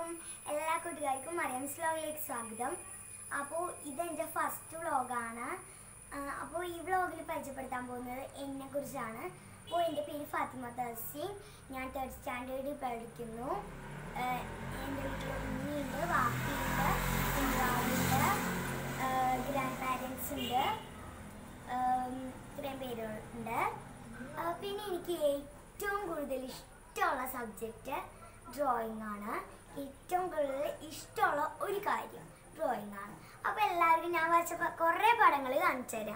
അസ്സലാമലൈക്കും എല്ലാ കൂട്ടുകാർക്കും മറിയംസ് വ്ലോഗിലേക്ക് സ്വാഗതം. അപ്പോൾ ഇതെൻ്റെ ഫസ്റ്റ് വ്ലോഗാണ്. അപ്പോൾ ഈ വ്ലോഗിൽ പരിചയപ്പെടുത്താൻ പോകുന്നത് എന്നെക്കുറിച്ചാണ്. അപ്പോൾ എൻ്റെ പേര് ഫാത്തിമ തഹസീൻ. ഞാൻ 3rd സ്റ്റാൻഡേർഡിൽ പഠിക്കുന്നു. എൻ്റെ വീട്ടിൽ ഉമ്മയുണ്ട്, വാപ്പിയുണ്ട്, ഉമ്മാവുണ്ട്, ഗ്രാൻഡ് പാരൻസ് ഉണ്ട്, ഇത്രയും പേരുണ്ട്. പിന്നെ എനിക്ക് ഏറ്റവും കൂടുതൽ ഇഷ്ടമുള്ള സബ്ജക്റ്റ് ഡ്രോയിങ് ആണ്. ഏറ്റവും കൂടുതൽ ഇഷ്ടമുള്ള ഒരു കാര്യം ഡ്രോയിങ് ആണ്. അപ്പോൾ എല്ലാവർക്കും ഞാൻ വരച്ച കുറേ പടങ്ങൾ കാണിച്ചു തരാം.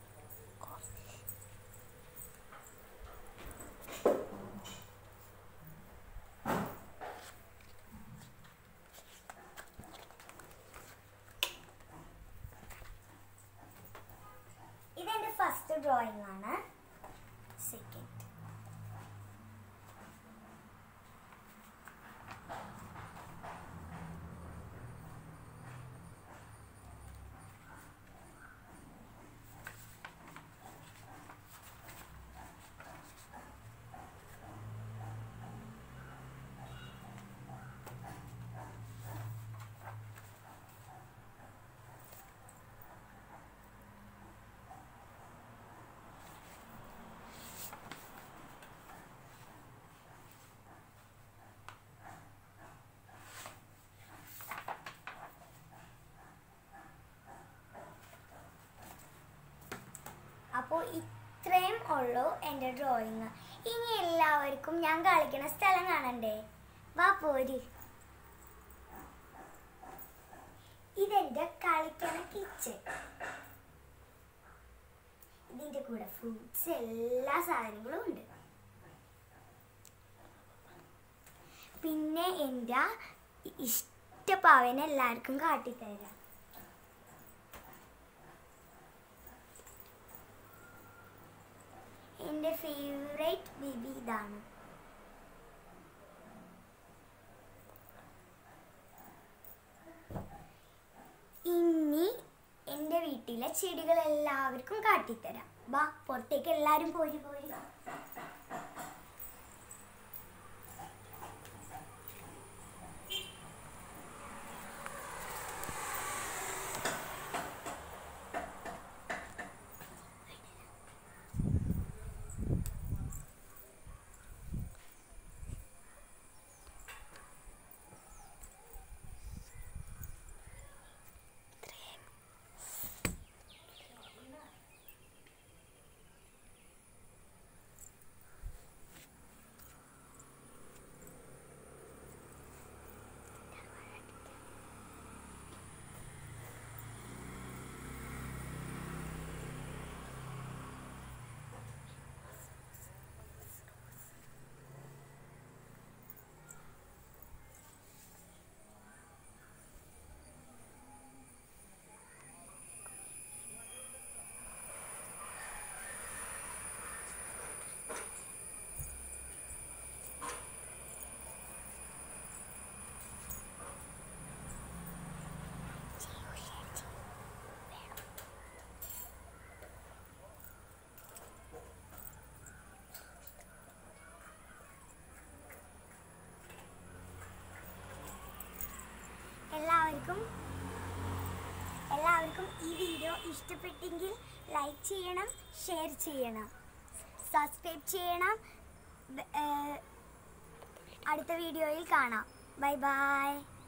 ഇതെൻ്റെ ഫസ്റ്റ് ഡ്രോയിങ് ആണ്. സെക്കൻഡ് അപ്പോൾ ഇത്രയും ഉള്ളൂ എൻ്റെ ഡ്രോയിങ്. ഇനി എല്ലാവർക്കും ഞാൻ കളിക്കുന്ന സ്ഥലം കാണണ്ടേ? വാ പോര്. ഇതെൻ്റെ കളിക്കണ കിച്ചൺ. ഇതിൻ്റെ കൂടെ ഫ്രൂട്ട്സ് എല്ലാ സാധനങ്ങളും ഉണ്ട്. പിന്നെ എൻ്റെ ഇഷ്ടപ്പാവനെ എല്ലാവർക്കും കാട്ടിത്തരാം. എൻ്റെ ഫേവറേറ്റ് ബേബി ഇതാണ്. ഇനി എൻ്റെ വീട്ടിലെ ചെടികൾ എല്ലാവർക്കും കാട്ടിത്തരാം. വാ പുറത്തേക്ക് എല്ലാവരും പോരി. എല്ലാവർക്കും ഈ വീഡിയോ ഇഷ്ടപ്പെട്ടെങ്കിൽ ലൈക്ക് ചെയ്യണം, ഷെയർ ചെയ്യണം, സബ്സ്ക്രൈബ് ചെയ്യണം. അടുത്ത വീഡിയോയിൽ കാണാം. Bye by.